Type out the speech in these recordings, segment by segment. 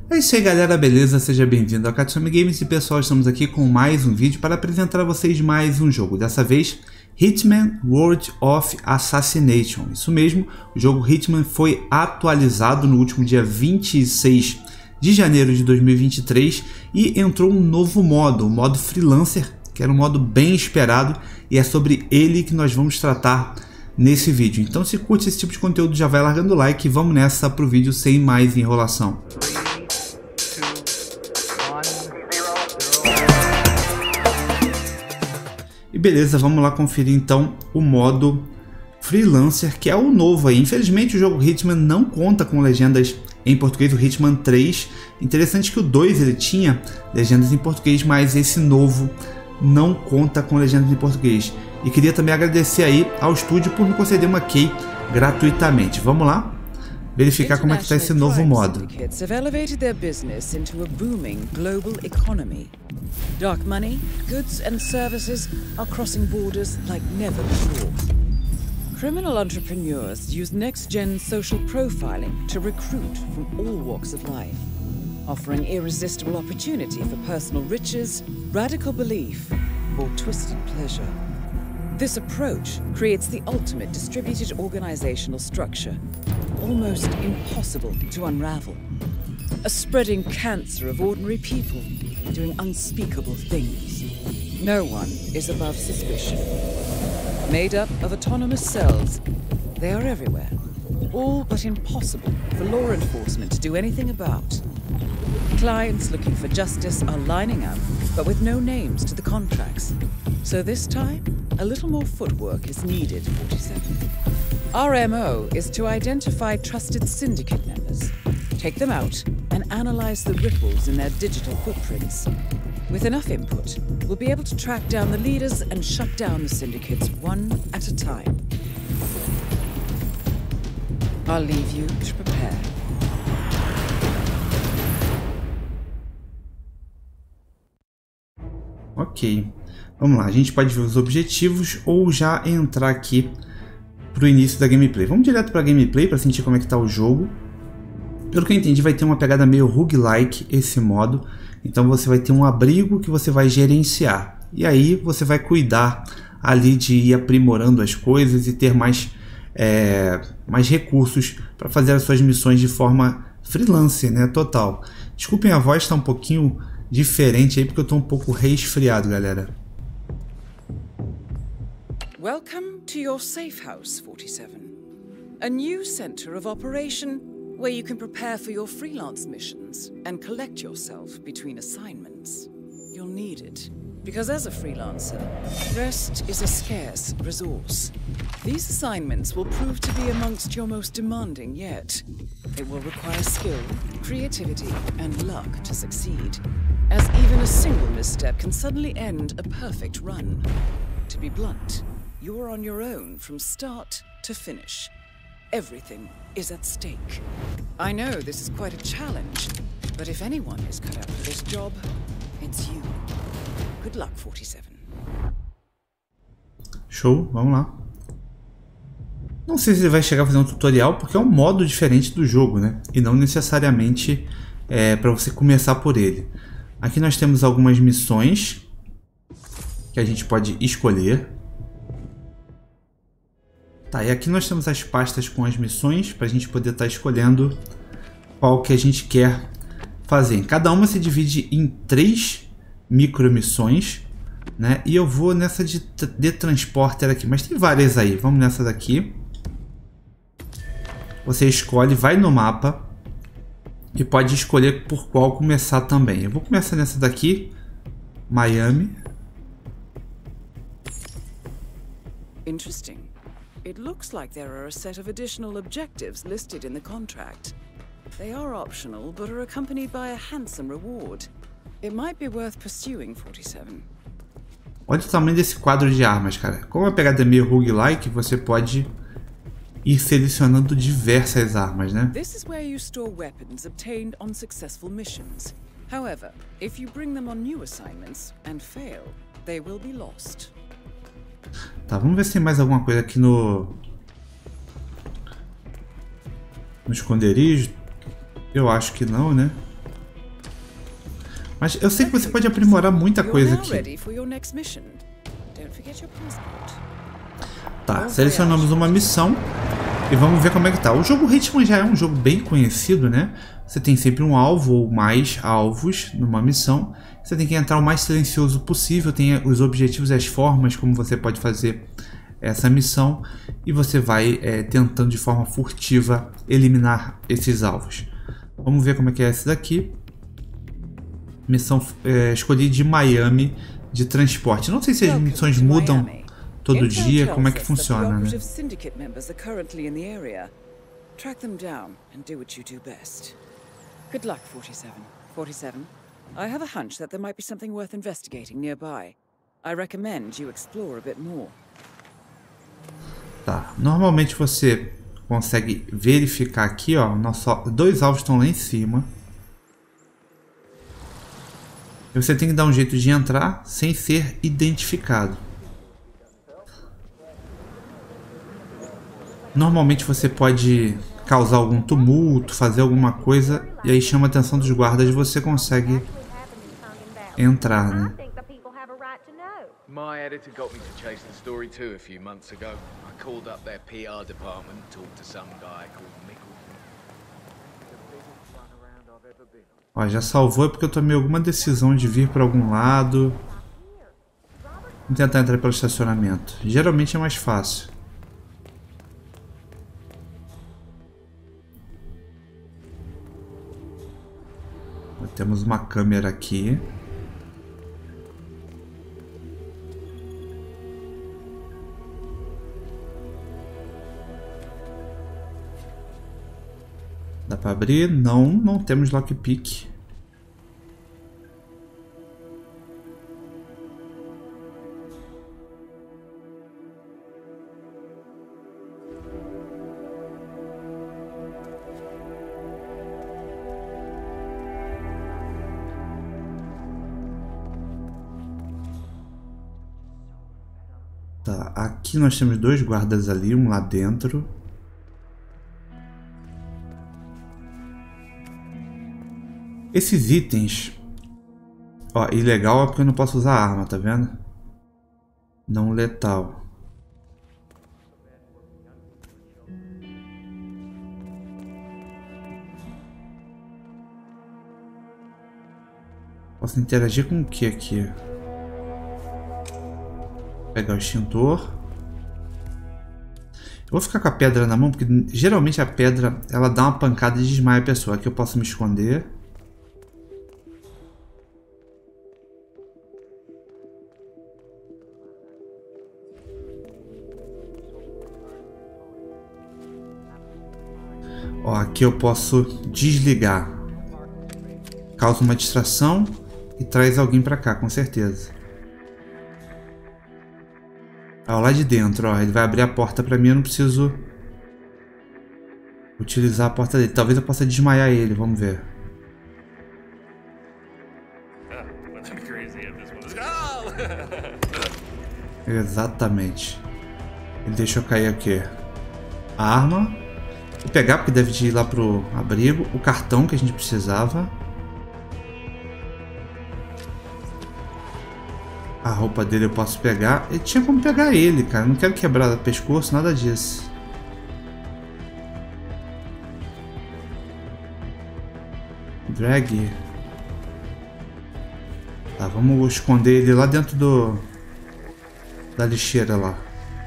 É isso aí, galera, beleza? Seja bem-vindo ao Katsumi Games e pessoal, estamos aqui com mais um vídeo para apresentar a vocês mais um jogo, dessa vez Hitman World of Assassination. Isso mesmo, o jogo Hitman foi atualizado no último dia 26 de janeiro de 2023 e entrou um novo modo, o modo Freelancer, que era um modo bem esperado e é sobre ele que nós vamos tratar nesse vídeo. Então, se curte esse tipo de conteúdo, já vai largando o like e vamos nessa pro vídeo sem mais enrolação. E beleza, vamos lá conferir então o modo Freelancer, que é o novo aí. Infelizmente o jogo Hitman não conta com legendas em português, o Hitman 3. Interessante que o 2 ele tinha legendas em português, mas esse novo não conta com legendas em português. E queria também agradecer aí ao estúdio por me conceder uma key gratuitamente. Vamos lá verificar como é que está esse novo modo. Dark money, goods and services are crossing borders like never before. Criminal entrepreneurs use next-gen social profiling to recruit from all walks of life, offering irresistible opportunity for personal riches, radical belief, or twisted pleasure. This approach creates the ultimate distributed organizational structure, almost impossible to unravel. A spreading cancer of ordinary people doing unspeakable things. No one is above suspicion. Made up of autonomous cells, they are everywhere, all but impossible for law enforcement to do anything about. Clients looking for justice are lining up, but with no names to the contracts. So this time, a little more footwork is needed, 47. Our MO is to identify trusted syndicate members, take them out, and analyze the ripples in their digital footprints. With enough input, we'll be able to track down the leaders and shut down the syndicates one at a time. I'll leave you to prepare. Ok, vamos lá, a gente pode ver os objetivos ou já entrar aqui para o início da gameplay. Vamos direto para a gameplay para sentir como é que está o jogo. Pelo que eu entendi, vai ter uma pegada meio roguelike esse modo. Então você vai ter um abrigo que você vai gerenciar. E aí você vai cuidar ali de ir aprimorando as coisas e ter mais recursos para fazer as suas missões de forma freelance, né? Total. Desculpem, a voz está um pouquinho diferente aí porque eu estou um pouco resfriado, galera. Welcome to your safe house, 47. A new center of operation where you can prepare for your freelance missions and collect yourself between assignments. You'll need it, because as a freelancer, rest is a scarce resource. These assignments will prove to be amongst your most demanding yet. It will require skill, creativity, and luck to succeed, as even a single misstep can suddenly end a perfect run. To be blunt, you're on your own from start to finish. Everything is at stake. I know this is quite a challenge, but if anyone is cut out for this job, it's you. Good luck, 47. Show, vamos lá. Não sei se ele vai chegar a fazer um tutorial, porque é um modo diferente do jogo, né? E não necessariamente para você começar por ele. Aqui nós temos algumas missões que a gente pode escolher. Tá, e aqui nós temos as pastas com as missões para a gente poder estar escolhendo qual que a gente quer fazer. Cada uma se divide em 3 micromissões, né? E eu vou nessa de transporter aqui, mas tem várias aí. Vamos nessa daqui. Você escolhe, vai no mapa e pode escolher por qual começar também. Eu vou começar nessa daqui, Miami. Interesting. It looks like there are a set of additional objectives listed in the contract. They are optional, but are accompanied by a handsome reward. It might be worth pursuing, 47. Olha o tamanho desse quadro de armas, cara. Como a pegada é meio roguelike, você pode ir selecionando diversas armas, né? This is where you store weapons obtained on successful missions. However, if you bring them on new assignments and fail, they will be lost. Tá, vamos ver se tem mais alguma coisa aqui no esconderijo. Eu acho que não, né? Mas eu sei que você pode aprimorar muita coisa aqui. Tá, selecionamos uma missão e vamos ver como é que tá. O jogo Hitman já é um jogo bem conhecido, né? Você tem sempre um alvo ou mais alvos numa missão. Você tem que entrar o mais silencioso possível. Tem os objetivos e as formas como você pode fazer essa missão. E você vai tentando de forma furtiva eliminar esses alvos. Vamos ver como é que é essa daqui. Missão escolhi de Miami de transporte. Não sei se as missões mudam todo dia, como é que funciona, né? Track them down and do what you do best. Good luck, 47. 47, I have a hunch that there might be something worth investigating nearby. I recommend you explore a bit more. Tá, normalmente você consegue verificar aqui, ó, dois alvos estão lá em cima. E você tem que dar um jeito de entrar sem ser identificado. Normalmente você pode causar algum tumulto, fazer alguma coisa, e aí chama a atenção dos guardas e você consegue entrar, né? My editor got me to chase the story too a few months ago. I called up their PR department and talked to some guy called Mickelson. Ó, já salvou porque eu tomei alguma decisão de vir para algum lado. Vamos tentar entrar pelo estacionamento. Geralmente é mais fácil. Temos uma câmera aqui. Dá para abrir? Não, não temos lockpick. Tá, aqui nós temos dois guardas ali, um lá dentro. Esses itens... Ó, ilegal é porque eu não posso usar arma, tá vendo? Não letal. Posso interagir com o que aqui? Pegar o extintor. Eu vou ficar com a pedra na mão, porque geralmente a pedra ela dá uma pancada e desmaia a pessoa. Aqui eu posso me esconder. Ó, aqui eu posso desligar. Causa uma distração e traz alguém pra cá, com certeza. Ó, lá de dentro, ó, ele vai abrir a porta pra mim, eu não preciso utilizar a porta dele. Talvez eu possa desmaiar ele, vamos ver. Exatamente. Ele deixou cair aqui a arma. Vou pegar porque deve ir lá pro abrigo. O cartão que a gente precisava. A roupa dele eu posso pegar. Eu tinha como pegar ele, cara. Não quero quebrar o pescoço, nada disso. Drag. Tá, vamos esconder ele lá dentro da lixeira lá.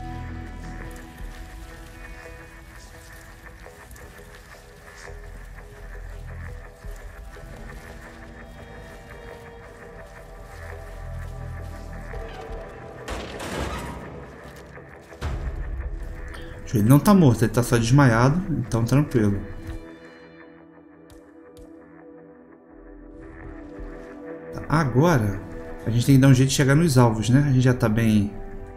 Ele não tá morto, ele tá só desmaiado, então tranquilo. Agora, a gente tem que dar um jeito de chegar nos alvos, né? A gente já tá bem...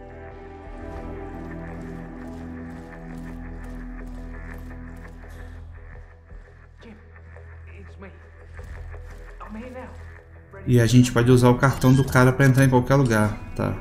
E a gente pode usar o cartão do cara pra entrar em qualquer lugar, tá?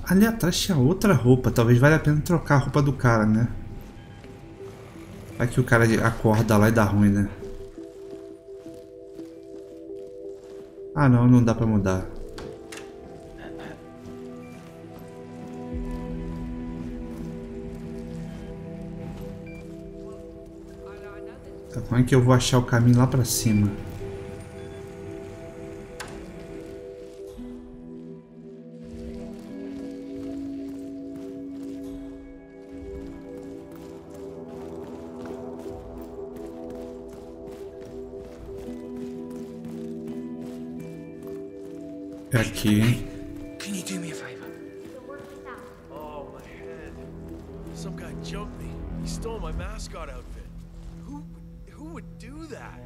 Ali atrás tinha outra roupa. Talvez valha a pena trocar a roupa do cara, né? Aqui o cara acorda lá e dá ruim, né? Ah, não, não dá pra mudar. Tá, como é que eu vou achar o caminho lá pra cima? É aqui, hein? Can you do me a favor? Oh, my head. Some guy jumped me. He stole my mascot outfit. Who would do that?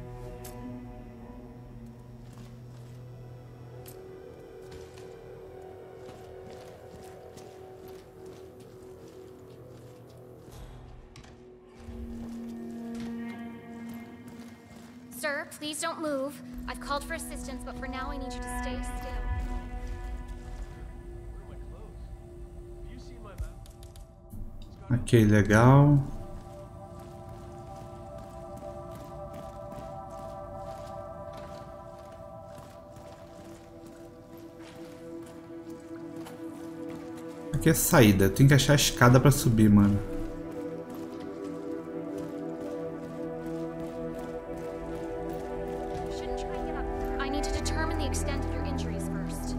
Sir, please don't move. I've called for assistance, but for now I need you to stay still. Ok, legal. Aqui é saída. Tem que achar a escada pra subir, mano. Shouldn't try and get up. I need to determine the extent of your injuries first.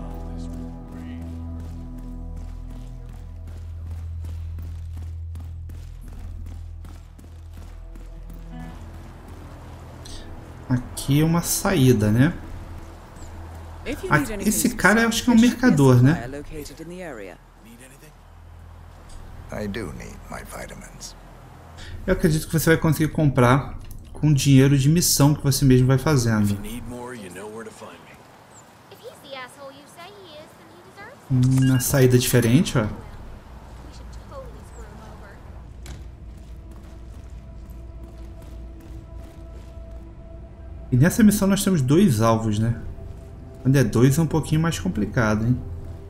Aqui é uma saída, né? If you need anything Esse cara eu acho que é um specific, there should be a mercador, né? supplier located in the area. I do need my vitamins. Eu acredito que você vai conseguir comprar com dinheiro de missão que você mesmo vai fazendo. Need more, you know where to find me. If he's the asshole you say he is, then he deserves it. Uma saída diferente, ó. We should totally screw him over. E nessa missão nós temos 2 alvos, né? Quando é 2 é um pouquinho mais complicado, hein?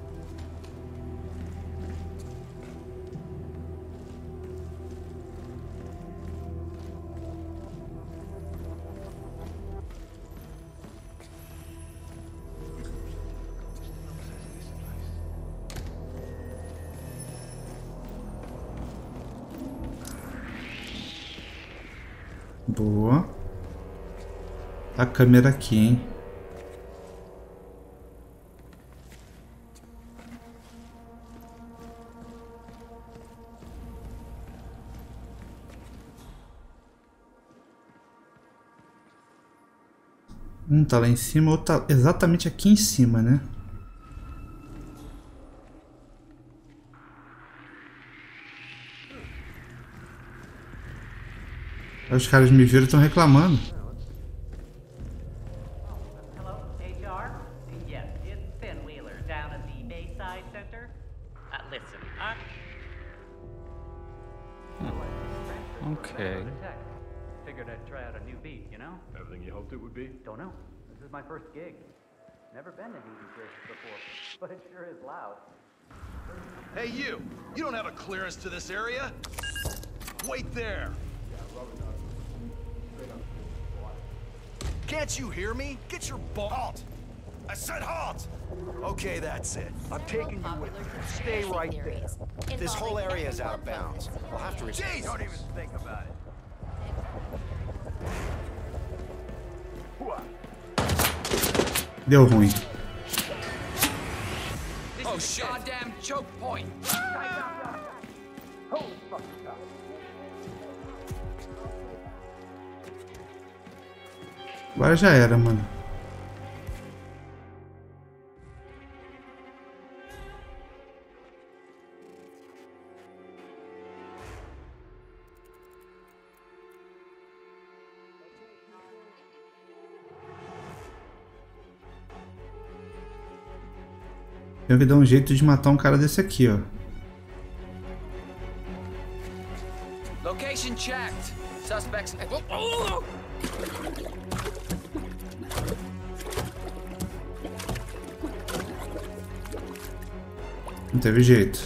Boa. A câmera aqui, hein? Um tá lá em cima, outro tá exatamente aqui em cima, né? Aí os caras me viram e estão reclamando. Hello, HR? Yes, it's Finn Wheeler down at the Bayside Center. Listen, Okay. Figured I'd try out a new beat, you know? Everything you hoped it would be? Don't know. This is my first gig. Never been to these places before, but it sure is loud. Hey, you! You don't have a clearance to this area? Wait there! Can't you hear me? Get your ball. Halt! I said halt! Okay, that's it. I'm taking you with me. Stay right there. This whole area is out of bounds. We'll have to Jeez! Don't even think about it. Deu ruim. Oh, shit. Goddamn choke point. Agora já era, mano. Tenho que dar um jeito de matar um cara desse aqui, ó. Location checked. Suspects. Não teve jeito.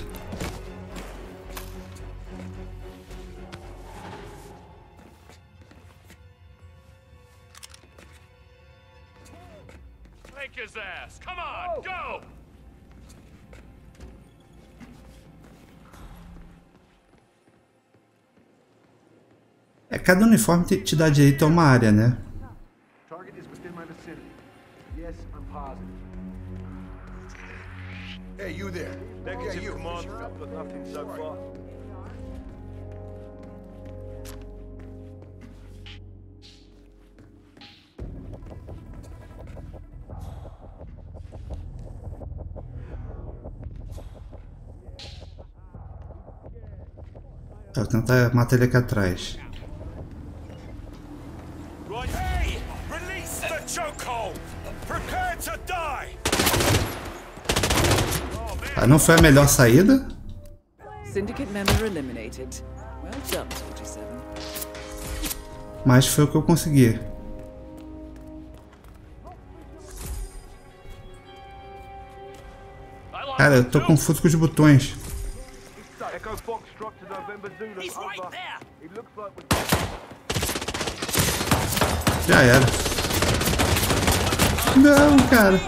Take his ass. Come on, go! Cada uniforme te dá direito a uma área, né? Target is within my vicinity. Yes, I'm positive. Hey, you there. Negative, Commander. But nothing so far. Vou tentar matar ele aqui atrás. Hey! Release the chokehold! Prepare to die! Ah, não foi a melhor saída? Syndicate member eliminated. Well done, 47. Mas foi o que eu consegui. Cara, eu tô confuso com os botões. Echo Foxtrot to November Zulu. He's right Over. there. It looks like we're... Já era. Não, cara.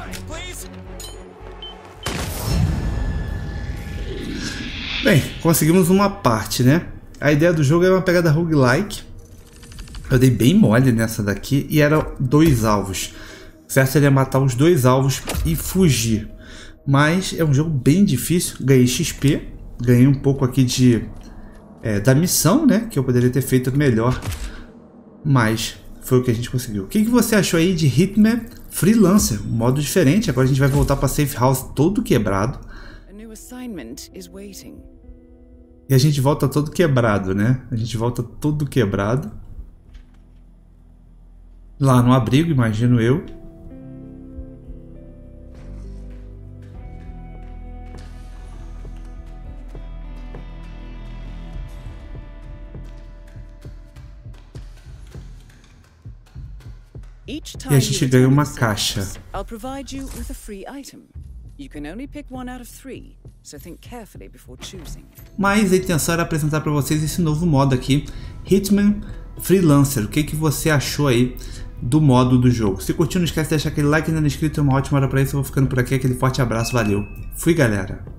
Bem, conseguimos uma parte, né? A ideia do jogo é uma pegada roguelike. Eu dei bem mole nessa daqui e eram 2 alvos. O certo seria matar os 2 alvos e fugir. Mas é um jogo bem difícil. Ganhei XP. Ganhei um pouco aqui da missão, né? Que eu poderia ter feito melhor. Mas foi o que a gente conseguiu. O que você achou aí de Hitman Freelancer? Um modo diferente. Agora a gente vai voltar para Safe House todo quebrado. E a gente volta todo quebrado, né? A gente volta todo quebrado. Lá no abrigo, imagino eu. E a gente ganha uma caixa. I'll provide you with a free item. You can only pick one out of 3, so think carefully before choosing. Mas a intenção era apresentar para vocês esse novo modo aqui, Hitman Freelancer. O que você achou aí do modo do jogo? Se curtiu, não esquece de deixar aquele like, ainda não é inscrito, é uma ótima hora para isso. Eu vou ficando por aqui, aquele forte abraço, valeu. Fui, galera.